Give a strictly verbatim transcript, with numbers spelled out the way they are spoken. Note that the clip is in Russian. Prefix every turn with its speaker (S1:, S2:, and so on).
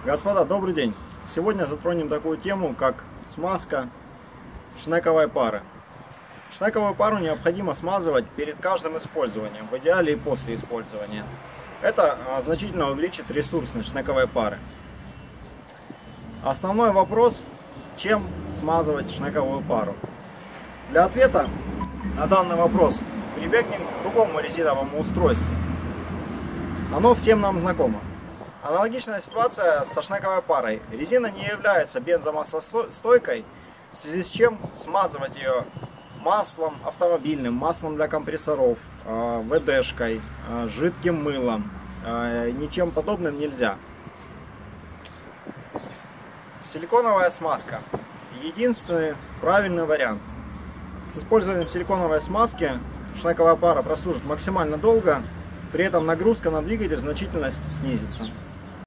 S1: Господа, добрый день! Сегодня затронем такую тему, как смазка шнековой пары. Шнековую пару необходимо смазывать перед каждым использованием, в идеале и после использования. Это значительно увеличит ресурсность шнековой пары. Основной вопрос, чем смазывать шнековую пару. Для ответа на данный вопрос прибегнем к другому резиновому устройству. Оно всем нам знакомо. Аналогичная ситуация со шнековой парой. Резина не является бензомаслостойкой, в связи с чем смазывать ее маслом автомобильным, маслом для компрессоров, ВДшкой, жидким мылом, ничем подобным нельзя. Силиконовая смазка – единственный правильный вариант. С использованием силиконовой смазки шнековая пара прослужит максимально долго, при этом нагрузка на двигатель значительно снизится.